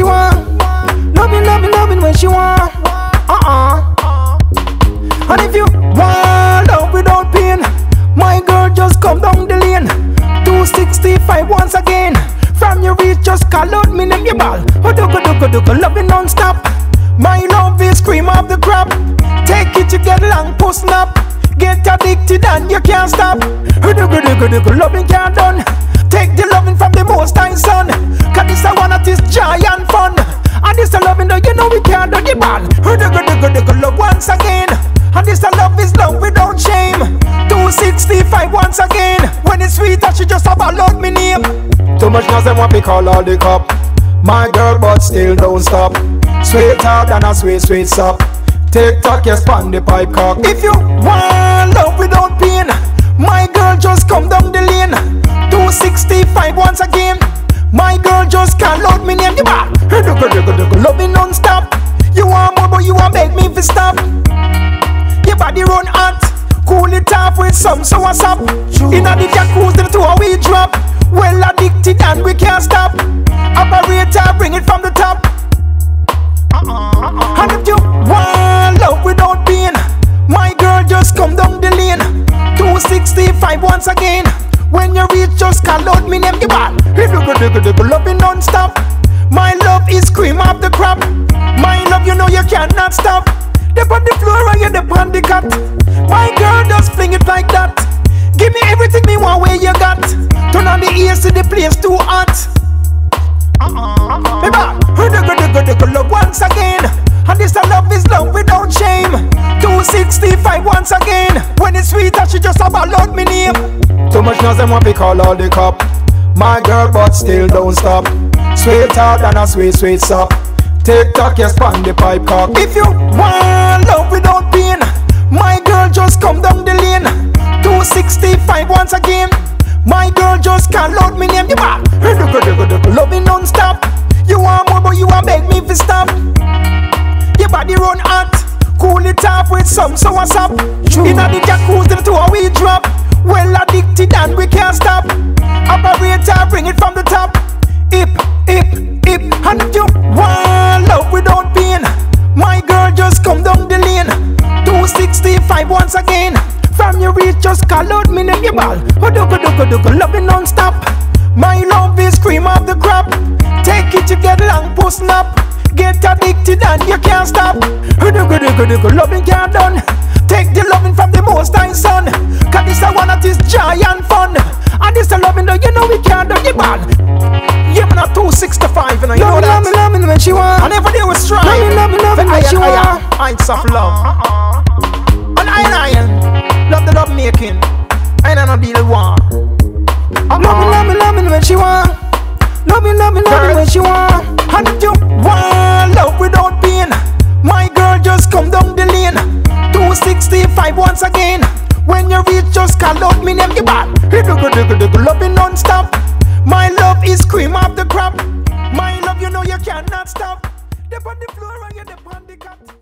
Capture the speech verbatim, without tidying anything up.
she want. Loving, loving, loving when she want. Uh-uh. And if you want love without pain, my girl, just come down the lane. two sixty-five once again. From your reach, just call out me name, you ball. Oh, do go, do go, do go, loving non-stop. My love is cream of the crop. Take it, you get long, push snap. Get addicted and you can't stop. Oh, do go, do go, do go, loving can't done. Take the loving from the most high son. Cause this a one that is joy and fun. And this a loving though you know we can't do the ball. Oh, do go, do go, do go, love once again. And this a love is love without shame. two sixty-five once again. When it's sweet and she just about load me name. Too much noise them want me call all the cop. My girl but still don't stop. Sweeter than a sweet sweet sop. Take talk yes pan the pipe cock. If you want love without pain, my girl just come down the lane. two sixty-five once again. My girl just can't load me name the bar. Love me non-stop. You want more but you want beg me to stop. Your body run hot. Cool it off with some so what's up. Inna the jacuzzi the two a we drop. Well addicted and we can't stop. Operator bring it from the top. Uh-uh. And if you want love without pain, my girl just come down the lane. two sixty-five once again. When you reach just call out me name the ball. Loving non-stop. My love is cream of the crop. My love you know you cannot stop. They on the floor and you they on the cut. My girl just fling it like that. Give me everything me want where you got. Turn on the A C, the place too hot. Uh-uh. Baby, love once again. And this a love is love without shame. two sixty-five once again. When it's sweet and she just about load me name. Too much noise them want me call all the cop. My girl but still don't stop. Sweeter than a sweet sweet sop. Take talk yes pan the pipe cock. If you want love without pain, my girl just come down the lane. two sixty-five once again. My girl just can't load me name the bar. Loving non-stop. You want more but you want beg me to stop. Your body run hot. Cool it off with some so what's up. Inna the jacuzzi the two a we drop. Well addicted and we can't stop. Operator bring it from the top. Hip, hip, hip. And if you want love without pain, my girl just come down the lane. two sixty-five once again. From your reach just call out me name your ball. Oh, do go, do go, do go, loving non-stop. My love is cream of the crop. Take it, you get long, push snap. Get addicted and you can't stop. Oh, do go, do go, do go, loving can't done. Take the loving from the most high son. Cause this a one that is joy and fun. And this a loving though you know we can't do the ball. Yeah, man, a two sixty-five and I know that. Love me, love me when she want. And every day we strive. Love me, love me, love me when she want. Heights of love. And iron, iron. Love the love making. I don't know the one. Love me, love me, love me when she want. Love me, love me, love me when she want. And if you want love without pain, my girl just come down the lane. two sixty-five once again. When you reach just call out me name the ball. Loving non-stop. My love is cream of the crop. My love you know you cannot stop. They on the floor and you they on the cut.